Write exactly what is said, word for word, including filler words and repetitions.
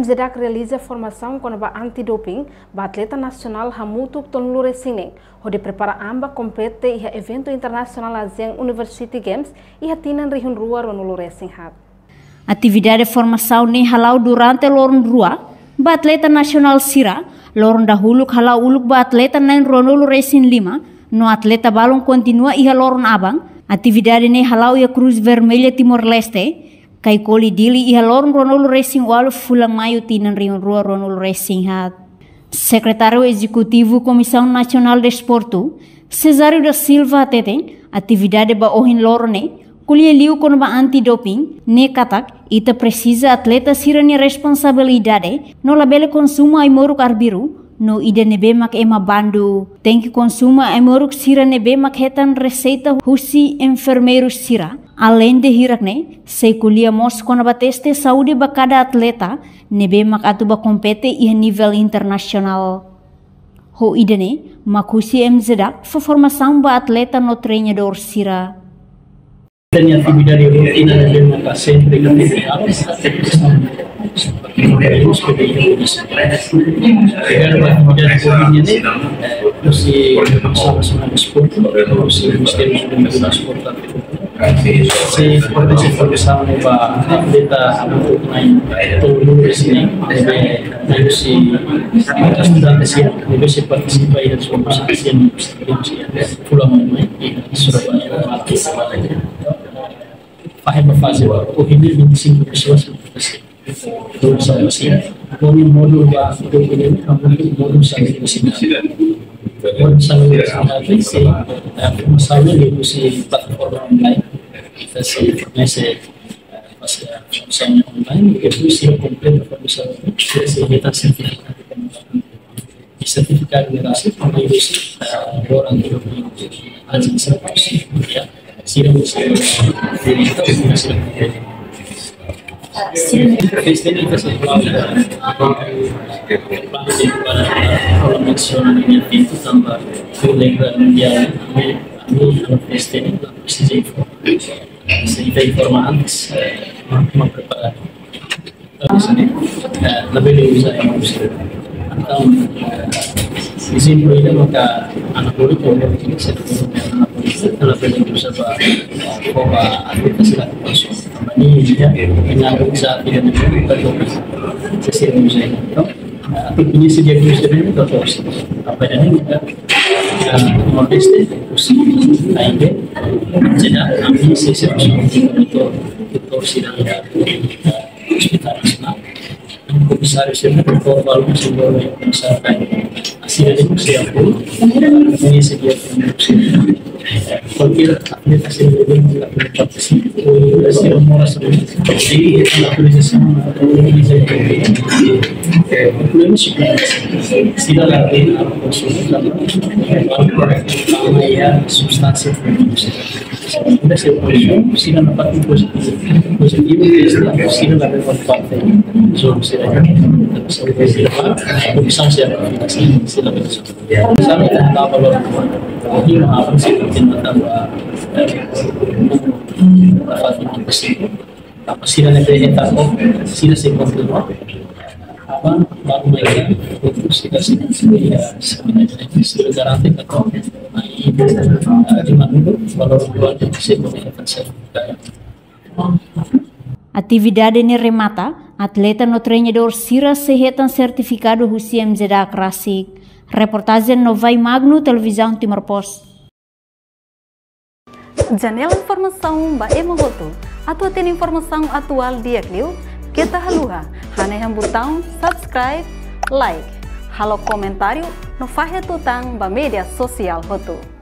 Z A C realiza formação com a antidoping, ba atleta nacional Hamutu Tonlure Singing, onde prepara amba compete e evento internacional ASEAN University Games e a tinan rihun rua ronulure singhat. Atividade formação ni halau durante lorun rua, ba atleta nasional Sira, lorun dahulu halau uluk ba atleta nain ronulure sin lima, no atleta balon continua iha lorun abang, atividade ni halau ia Cruz Vermelha Timor-Leste, kai koli dili iha lorun ronulu racing walu fulang mayu tinan riun rua ronulu racing hat. Secretário Executivo Comissão Nacional de Esportu, Cesário da Silva teten, atividade ba ohin lorone, kulia liu kono ba antidoping, ne katak, ita precisa atleta sirani responsabilidade, no labele konsumo ai moruk arbiru, no ida nebe mak ema bandu, tenki konsuma ai moruk sira nebe mak hetan receita husi enfermeiro sira. Além de hirakne, sei kulia mos kona ba teste saúde ba cada atleta, nebe mak atu ba compete i nível internacional. Ho idane, makusi M Z A C fa formação ba atleta no treinador sira. Dan atividade rutina nebe mak sempre categorial, seperti model seperti ini. Dengan atividade rutina mesti bersama-sama sport, mesti mesti mesti sport. Si seperti formação ba atleta untuk main tolu sini, nebe si estudante sih, nebe si participa di formação sih, pulang main di Surabaya, Malaysia. Faham fase o hindi vinte e cinco pessoas do sama sih kami modul ba itu ini kami modul sangat besar modul sangat besar sih masalah di si platform online kita sih masih masih sama online itu sih komplit bisa sih kita sertifikat sertifikat generasi kami bisa orang itu aja sertifikat ya. Sira musik ini kita musik ini Kristen itu sesuatu kalau nasional ini itu tambah legal mundial kami kami Kristen itu pasti kita informasi memperbaiki lebih dari usaha musik atau izin boleh maka anak boleh kalau ini saya anak boleh lebih dari usaha bahwa atlet silat masuk ini dia dengan usaha tidak betul sesuai usaha itu atau ini sedia usaha itu betul apa yang kita modeste usi aide jadi kami sesuai itu itu sidang hospital nasional komisaris yang berkorban sebuah masyarakat hasil dari museum pun ini sedia produksi cualquier atlet hasil dari partisipasi hasil moras jadi actualización problem sila lagi konsumsi ya substansi sudah sesuatu sila dapat positif positif sila dapat manfaat so sila sila sila bisa siapa sila bisa misalnya kita kalau ini apa sih kita tambah dapat investasi apa sila nanti kita sila sih kontinua apa baru mereka itu sila sila ya sebenarnya sila garanti atau di mana kalau buat sih boleh saya Atividade ni remata, atleta no treinador Sira sehetan certificado husi M Z A C Rasik. Reportagem no Vai Magno, Televisão Timor Post. Janela informação ba emogoto, atau tem informação atual dia kliu, kita haluha, hane yang botão subscribe, like, halo comentário, no fahe tutang ba media sosial hotu.